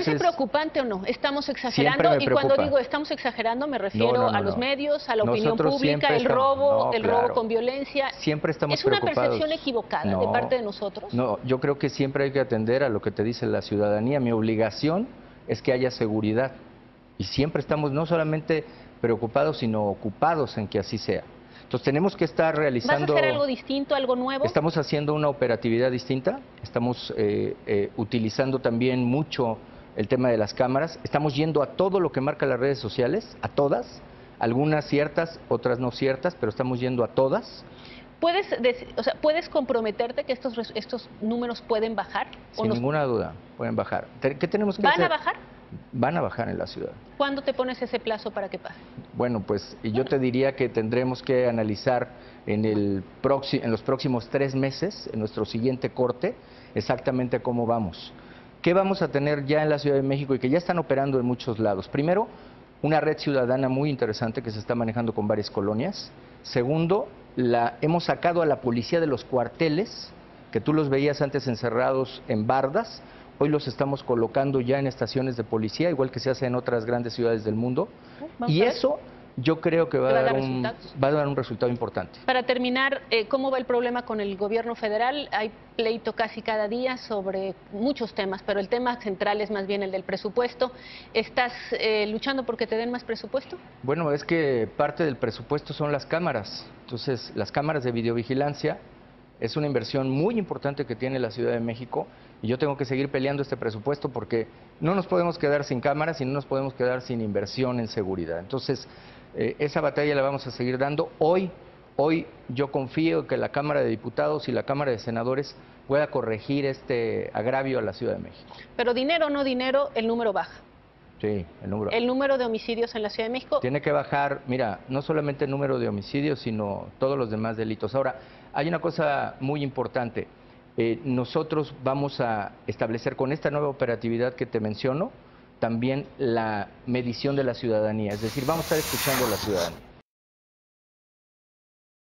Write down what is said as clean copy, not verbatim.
parece preocupante o no? ¿Estamos exagerando? Siempre me Y cuando preocupa. digo estamos exagerando me refiero a los medios, a la opinión Nosotros pública, siempre el estamos, robo, el robo claro, con violencia. siempre estamos ¿Es una preocupados. percepción equivocada de parte de nosotros? No, yo creo que siempre hay que atender a lo que te dice la ciudadanía. Mi obligación es que haya seguridad. Y siempre estamos no solamente preocupados, sino ocupados en que así sea. Entonces tenemos que estar realizando... ¿Vas a hacer algo distinto, algo nuevo? Estamos haciendo una operatividad distinta, estamos utilizando también mucho el tema de las cámaras, estamos yendo a todo lo que marca las redes sociales, a todas, algunas ciertas, otras no ciertas, pero estamos yendo a todas. ¿Puedes comprometerte que estos números pueden bajar? Sin ninguna duda, pueden bajar. ¿Qué tenemos que hacer? ¿Van a bajar? Van a bajar en la ciudad. ¿Cuándo te pones ese plazo para que pase? Bueno, pues yo te diría que tendremos que analizar en los próximos 3 meses, en nuestro siguiente corte, exactamente cómo vamos. ¿Qué vamos a tener ya en la Ciudad de México y que ya están operando en muchos lados? Primero, una red ciudadana muy interesante que se está manejando con varias colonias. Segundo, hemos sacado a la policía de los cuarteles, que tú los veías antes encerrados en bardas. Hoy los estamos colocando ya en estaciones de policía, igual que se hace en otras grandes ciudades del mundo. Y eso yo creo que va a dar un resultado importante. Para terminar, ¿cómo va el problema con el gobierno federal? Hay pleito casi cada día sobre muchos temas, pero el tema central es más bien el del presupuesto. ¿Estás luchando porque te den más presupuesto? Bueno, es que parte del presupuesto son las cámaras. Entonces, las cámaras de videovigilancia es una inversión muy importante que tiene la Ciudad de México y yo tengo que seguir peleando este presupuesto porque no nos podemos quedar sin cámaras y no nos podemos quedar sin inversión en seguridad. Entonces, esa batalla la vamos a seguir dando. Hoy yo confío que la Cámara de Diputados y la Cámara de Senadores pueda corregir este agravio a la Ciudad de México. Pero dinero o no dinero, el número baja. Sí, el número. ¿El número de homicidios en la Ciudad de México? Tiene que bajar, mira, no solamente el número de homicidios, sino todos los demás delitos. Ahora, hay una cosa muy importante. Nosotros vamos a establecer con esta nueva operatividad que te menciono, también la medición de la ciudadanía. Es decir, vamos a estar escuchando a la ciudadanía.